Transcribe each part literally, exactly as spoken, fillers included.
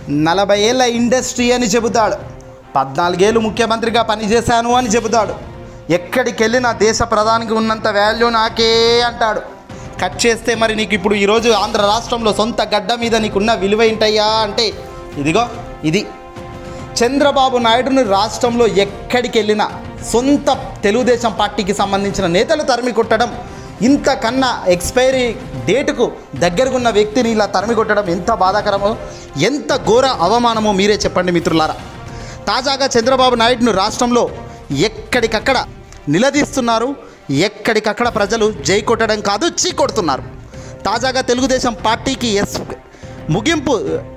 నలభై ఏళ్ళ ఇండస్ట్రీ అని చెబుతాడు, పద్నాలుగేళ్ళు ముఖ్యమంత్రిగా పనిచేశాను అని చెబుతాడు, ఎక్కడికి వెళ్ళినా దేశ ప్రధానికి ఉన్నంత వాల్యూ నాకే అంటాడు. కట్ చేస్తే మరి నీకు ఇప్పుడు ఈరోజు ఆంధ్ర రాష్ట్రంలో సొంత గడ్డ మీద నీకున్న విలువ ఏంటయ్యా అంటే ఇదిగో ఇది. చంద్రబాబు నాయుడుని రాష్ట్రంలో ఎక్కడికి వెళ్ళినా సొంత తెలుగుదేశం పార్టీకి సంబంధించిన నేతలు తరిమి కొట్టడం, ఇంతకన్నా ఎక్స్పైరీ డేటుకు దగ్గరగున్న వ్యక్తిని ఇలా తరిమి కొట్టడం ఎంత బాధాకరమో, ఎంత ఘోర అవమానమో మీరే చెప్పండి మిత్రులారా. తాజాగా చంద్రబాబు నాయుడును రాష్ట్రంలో ఎక్కడికక్కడ నిలదీస్తున్నారు, ఎక్కడికక్కడ ప్రజలు జై కొట్టడం కాదు చీ కొడుతున్నారు. తాజాగా తెలుగుదేశం పార్టీకి ఎస్ ముగింపు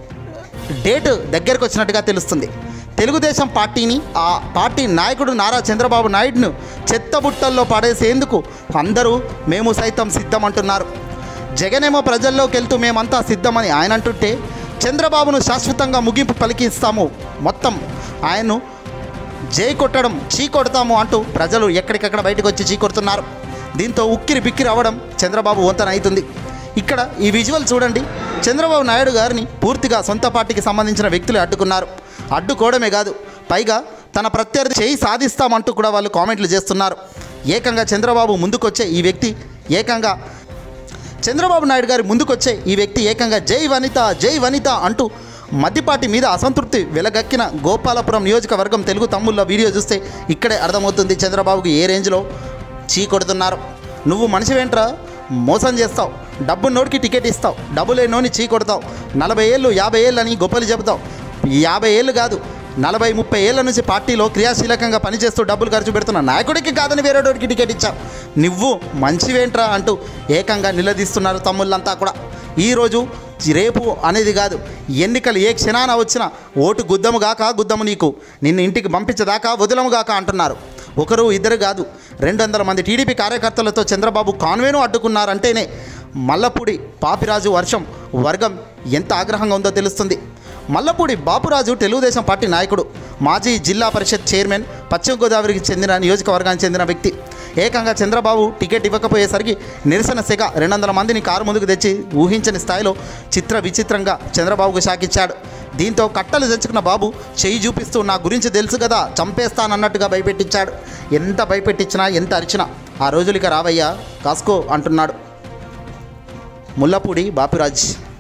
డేటు దగ్గరకు వచ్చినట్టుగా తెలుస్తుంది. తెలుగుదేశం పార్టీని, ఆ పార్టీ నాయకుడు నారా చంద్రబాబు నాయుడును చెత్తబుట్టల్లో పడేసేందుకు అందరూ మేము సైతం సిద్ధమంటున్నారు. జగనేమో ప్రజల్లోకి వెళ్తూ మేమంతా సిద్ధమని ఆయన అంటుంటే, చంద్రబాబును శాశ్వతంగా ముగింపు పలికిస్తాము, మొత్తం ఆయన్ను జై కొట్టడం చీ కొడతాము అంటూ ప్రజలు ఎక్కడికక్కడ బయటకు వచ్చి చీ కొడుతున్నారు. దీంతో ఉక్కిరి బిక్కిరి అవ్వడం చంద్రబాబు వంతన అవుతుంది. ఇక్కడ ఈ విజువల్ చూడండి. చంద్రబాబు నాయుడు గారిని పూర్తిగా సొంత పార్టీకి సంబంధించిన వ్యక్తులు అడ్డుకున్నారు. అడ్డుకోవడమే కాదు, పైగా తన ప్రత్యర్థి చేయి సాధిస్తామంటూ కూడా వాళ్ళు కామెంట్లు చేస్తున్నారు. ఏకంగా చంద్రబాబు ముందుకొచ్చే ఈ వ్యక్తి ఏకంగా చంద్రబాబు నాయుడు గారి ముందుకొచ్చే ఈ వ్యక్తి ఏకంగా జై వనిత జై వనిత అంటూ మద్దిపాటి మీద అసంతృప్తి వెలగక్కిన గోపాలపురం నియోజకవర్గం తెలుగు తమ్ముళ్ళ వీడియో చూస్తే ఇక్కడే అర్థమవుతుంది చంద్రబాబుకి ఏ రేంజ్లో చీ కొడుతున్నారు. నువ్వు మనిషివేంట్రా, మోసం చేస్తావు, డబ్బు నోటికి టికెట్ ఇస్తావు, డబ్బు లేనోని చీ కొడతావు, నలభై ఏళ్ళు యాభై ఏళ్ళు అని గొప్పలు చెబుతావు. యాభై ఏళ్ళు కాదు, నలభై ముప్పై ఏళ్ళ నుంచి పార్టీలో క్రియాశీలకంగా పనిచేస్తూ డబ్బులు ఖర్చు పెడుతున్న నాయకుడికి కాదని వేరేటోడికి టికెట్ ఇచ్చావు, నువ్వు మంచివేంట్రా అంటూ ఏకంగా నిలదీస్తున్నారు తమ్ముళ్ళంతా కూడా. ఈరోజు రేపు అనేది కాదు, ఎన్నికలు ఏ క్షణాన వచ్చినా ఓటు గుద్దముగాక గుద్దము నీకు, నిన్ను ఇంటికి పంపించదాకా వదలముగాక అంటున్నారు. ఒకరు ఇద్దరు కాదు, రెండు వందల మంది టీడీపీ కార్యకర్తలతో చంద్రబాబు కాన్వేను అడ్డుకున్నారంటేనే మల్లపూడి పాపిరాజు వర్షం వర్గం ఎంత ఆగ్రహంగా ఉందో తెలుస్తుంది. మల్లపూడి బాపురాజు తెలుగుదేశం పార్టీ నాయకుడు, మాజీ జిల్లా పరిషత్ చైర్మన్, పశ్చిమ గోదావరికి చెందిన నియోజకవర్గానికి చెందిన వ్యక్తి. ఏకంగా చంద్రబాబు టికెట్ ఇవ్వకపోయేసరికి నిరసన సెగ రెండు వందల మందిని కారు ముందుకు తెచ్చి ఊహించని స్థాయిలో చిత్ర విచిత్రంగా చంద్రబాబుకు షాకిచ్చాడు. దీంతో కట్టలు తెచ్చుకున్న బాబు చెయ్యి చూపిస్తూ నా గురించి తెలుసు కదా చంపేస్తానన్నట్టుగా భయపెట్టించాడు. ఎంత భయపెట్టించినా ఎంత అరిచినా ఆ రోజులిక రావయ్యా కాసుకో అంటున్నాడు ముల్లపూడి బాపురాజ్.